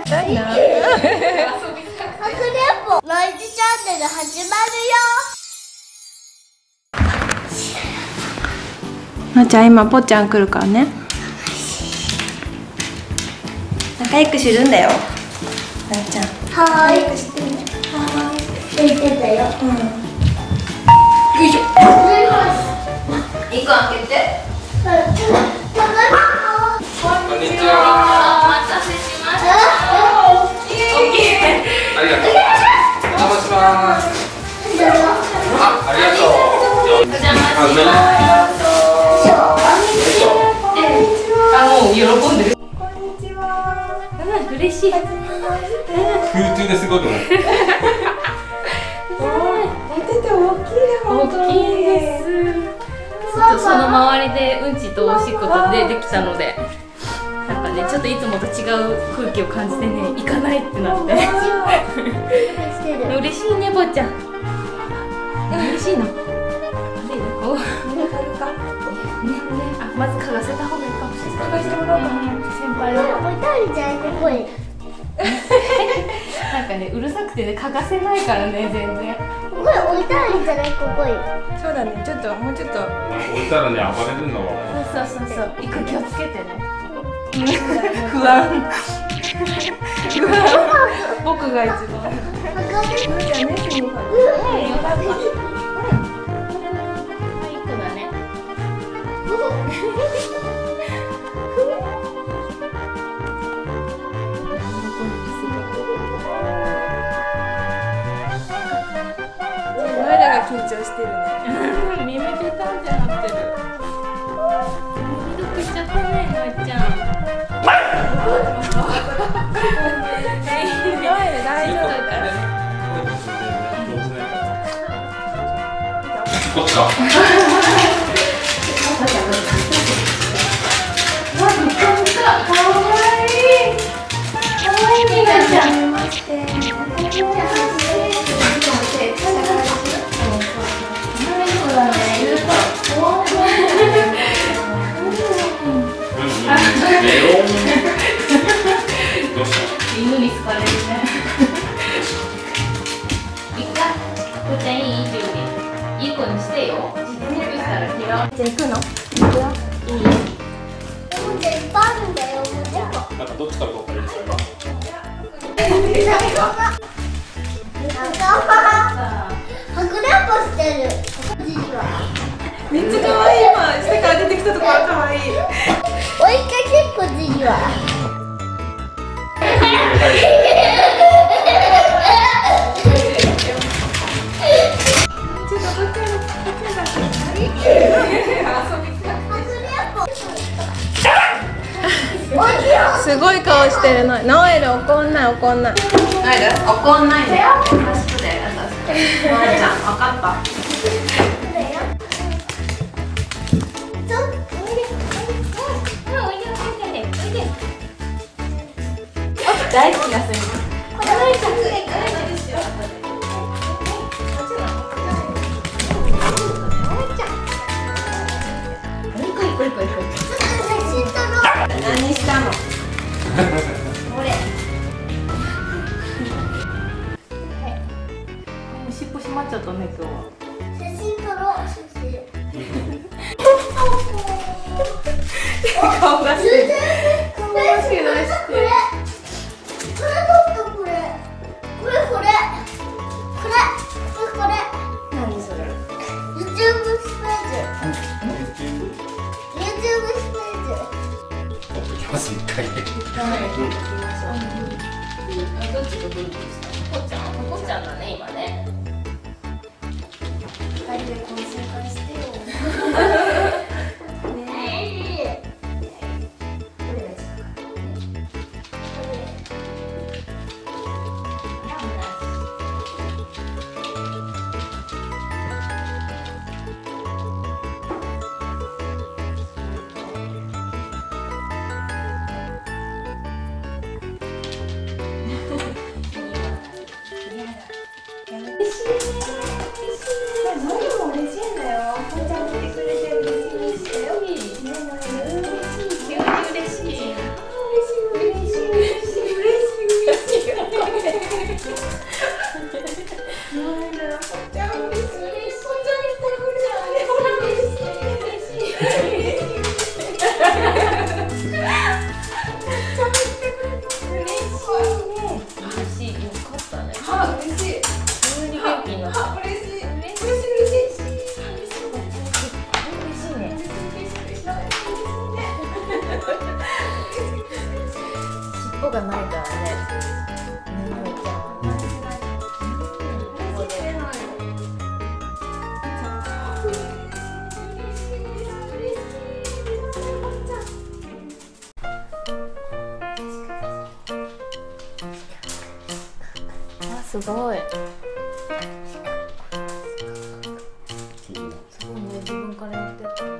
何な。 かくれんぼノイズチャンネル始まるよ。 まーちゃん今ぽっちゃん来るからね。仲良くするんだよ。まーちゃん。 はーい。はーい。言ってたよ。 よいしょ。一個開けて。 こんにちは。 お待たせしました。 ありがとう。お邪魔します。ありがとう。 お邪魔しもう喜んでる。こんにちは。嬉しい。 空中ですごいと思う。 大きいです。ちょっとその周りでうんちとおしっことでできたので、なんかねちょっといつもと違う空気を感じてね行かないってなって。嬉しいねぼっちゃん。嬉しいの。あ、まず嗅がせた方がいいかもしれない。嗅がしてもらおうかな。先輩は。なんかねうるさくてね嗅がせないからね全然。 これ置いたらいいんじゃない？ここに。 そうだね。ちょっともうちょっと。 置いたらね暴れるのは。 そう。行く気をつけてね。不安。僕が一番。よかった。いい子だね。緊張してるね。耳ペタンってなってる。耳どこ行っちゃったね、まっちゃん。大丈夫だから。 こっちか。 かわいい。かわいいみなちゃん。犬に好かれるね。いっか、こっちゃんいい？準備。いい子にしてよ。自転車したら嫌われていくの。いくよ。いい。 おもちゃいっぱいあるんだよ、おもちゃ。 なんかどっちからどっかいいですか。 かくれんぼしてる。 めっちゃ可愛い今。下から出てきたところ可愛い。 追いかけっこじわ。 すごい顔してるの。ノエル怒んない怒んない。ノエル怒んないで。優しくで優しく。ノエちゃん分かった。大好きなセリフ。何したの？これ。尻尾締まっちゃったね今日は。 写真撮ろう。写真。 顔出してる。顔出してる。何それ？ YouTube スペー行きます一回。 どっちとどっちですか？こっちゃんだね今ね。二人でこう正解してよ。嬉しいね。何も嬉しいんだよ。こんちゃん来てくれてるの。 がないからね。あ、すごい。すごいね、自分からやってたね。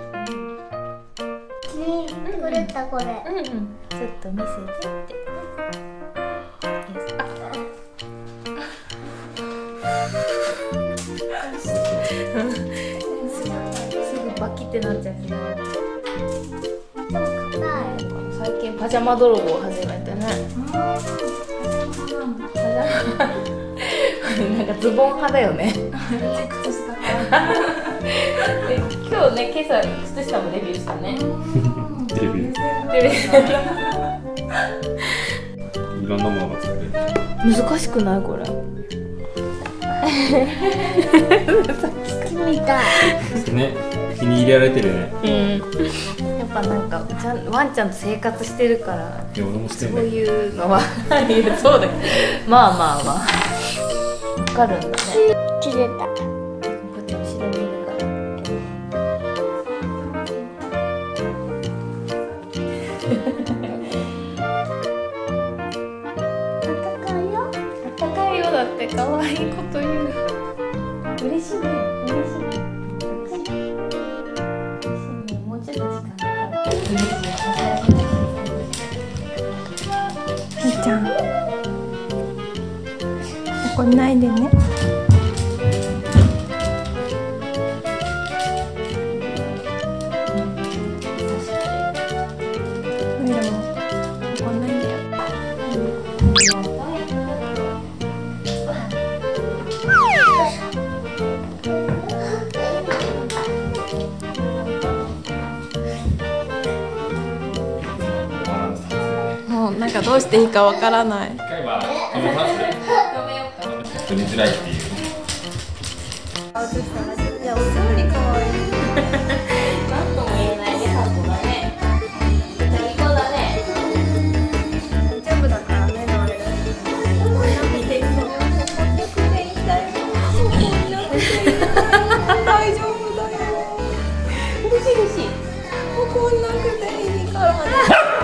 これだこれ。 ちょっと見せてって。すぐバキってなっちゃう。最近パジャマ泥棒を始めてね。なんかズボン派だよね。今日ね、今朝靴下もデビューしたね。 デビュー。いろんなものが作れる。 難しくないこれ。 みたい。 ね、気に入れられてるね。 やっぱなんかワンちゃんと生活してるから。 いや、俺もしてそうるね。 いうのはそうだけど、まあまあまあわかるんだね。 切れた。 こっち後ろにいるから。高いよだって可愛いこと言う。嬉しいね、嬉しいね。もうちょっと時間かかる。 みーちゃん、怒んないでね。おいらも怒んないでよ。もうなんかどうしていいかわからない。 一回は止めますね。撮りづらいっていう。 いや、お料理かわいい。 なんとも言えないね、ハトだね。いい子だね。 大丈夫だからね、ノエル。大丈夫だよ。 嬉しい嬉しい。 怒んなくていいからね。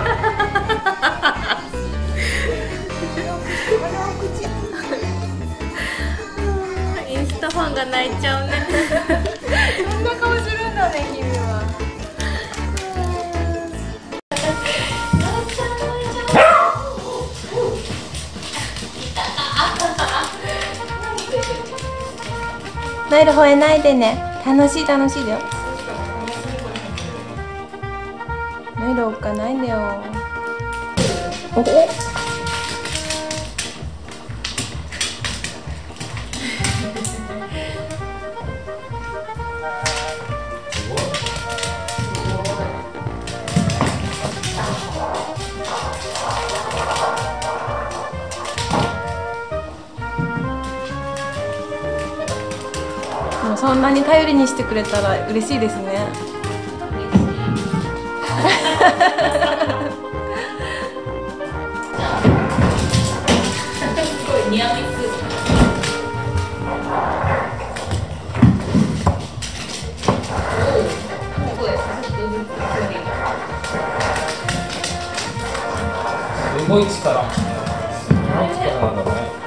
インスタファンが泣いちゃうね。 そんな顔するんだね、君は。ノエル吠えないでね。楽しい楽しいだよ。ノエルおっかないんだよ。おお。でもそんなに頼りにしてくれたら嬉しいですね。 すごい似合いそう。 すごい力。すごい力なんだね。